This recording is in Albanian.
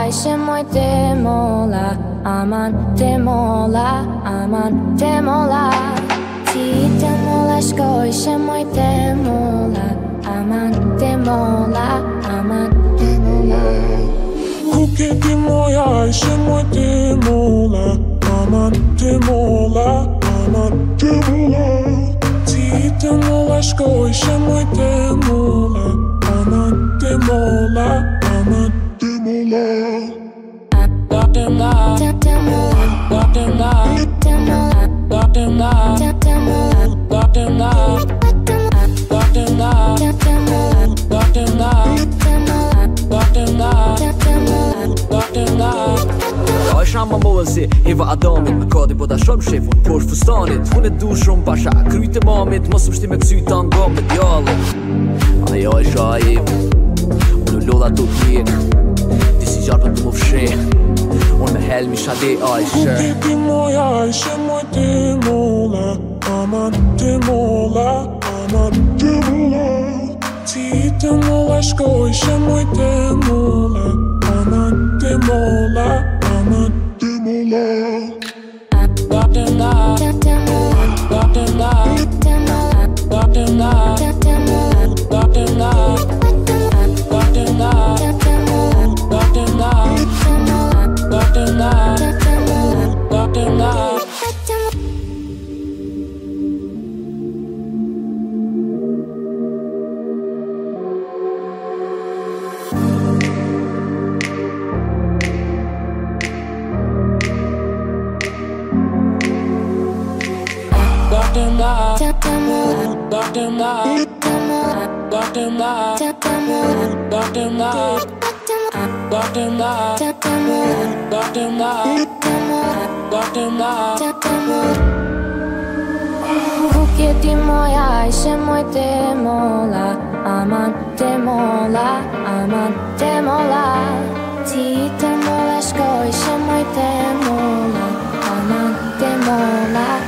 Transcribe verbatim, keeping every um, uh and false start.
ishe moj te mola, aman te mola, aman te mola. Ti te mola shkoj she moj te mola, aman te mola, aman te mola. Kuke ti moja ishe moj te mola, aman te mola, aman te mola. Ti te mola shkoj she moj te mola, aman te mola, aman te mola. Te te mola, te mola, te mola, te mola, te mola, te mola, te mola, te mola. Ja, është ama mozi, Eva Adamit me kadi po ta shoh shefun posh fustanit. Unë du shumë pasha, kryt e mamit, mos më shti me ksyta nga me djallit. Ajo është ajiv, unë lodha tu t'mjek, ti si gjarë për të më fsheh, unë me helmi shade ajshe. Kuke ti moja ishe moj te mola, aman te mola, aman te mola. Ti te mola shkoj she moj te mola, aman te mola, aman te mola. Te mola, te mola, te mola, te mola, te mola, te mola, te mola, te mola, te mola, te mola. Kuke ti moja ishe moj te mola, aman te mola, aman te mola. Ti te mola shkoj she moj te mola, aman te mola.